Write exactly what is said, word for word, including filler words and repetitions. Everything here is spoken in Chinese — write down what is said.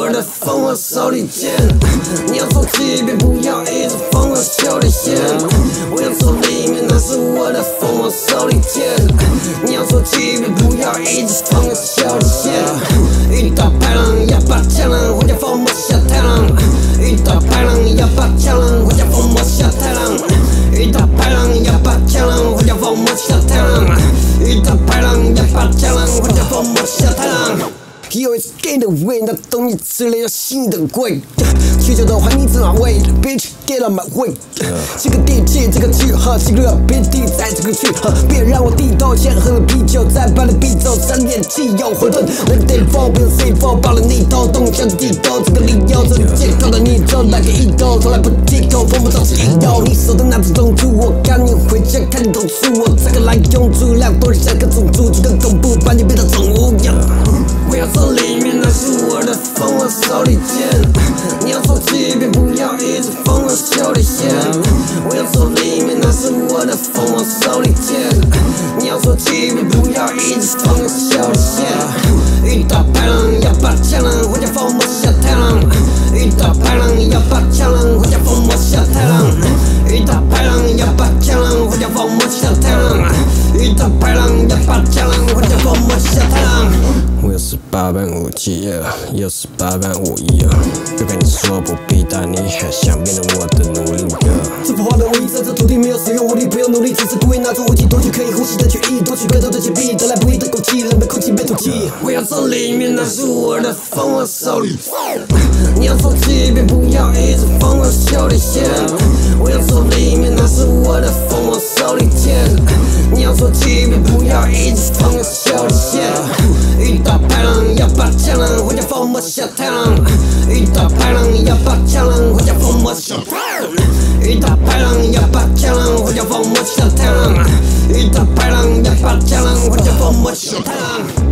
我的风我手里剑。你要说即便不要一直风我手里线。我要说里面那是我的风我手里剑。你要说即便不要一直风我手里线。遇到排浪要把枪浪，回家风我下太浪。遇到排浪要把枪浪，回家风我下太浪。遇到排浪要把枪浪，回家风我下太浪。遇到排浪要把枪浪，回家风我下太浪。He always get away， 那东西吃了要心的贵。需求的话你自哪位 ？Bitch get on my way。这个地气，这个句号，几个别地在这个句号，别让我低头，先喝了啤酒，再把你逼走。三点七有混沌 ，Let it fall， 不用 C four， 爆了你头，动向地头，这个理由，这个借口的你走来个一头，从来不低头，风不总是引诱。你手的那只种猪，我赶你回家看透出，我这个来用猪量多像个种猪，就跟恐怖把你变成宠物样。我要说里面那是我的风，我手里剑。你要说即便不要一直风，我手里线。我要说里面那是我的风，我手里剑。你要说即便不要一直风，我手里线。遇到排浪要把枪浪，回家风我下太浪。遇到排浪要把枪浪，回家风我下太浪。遇到排浪要把枪浪，回家风我下太浪。遇到排浪要把枪浪，回家风我下太浪。我有十八般武器，也有十八般武艺。就跟你说不必，但你还想变成我的奴隶。这幅画的武艺在这土地没有使用武力，不用努力，只是故意拿出武器夺取可以呼吸的权益，夺取更多的钱币，得来不易的口气，冷的空气被吐气。我要说里面那是我的风，我手里。你要说即便不要一直风，我手里线。我要说里面那是我的风，我手里剑。你要说即便不要一直风，我手里线。遇到排浪要把枪浪，回家风我下太浪。遇到排浪要把枪浪，回家风我下太浪。遇到排浪要把枪浪，回家风我下太浪。遇到排浪要把枪浪，回家风我下太浪。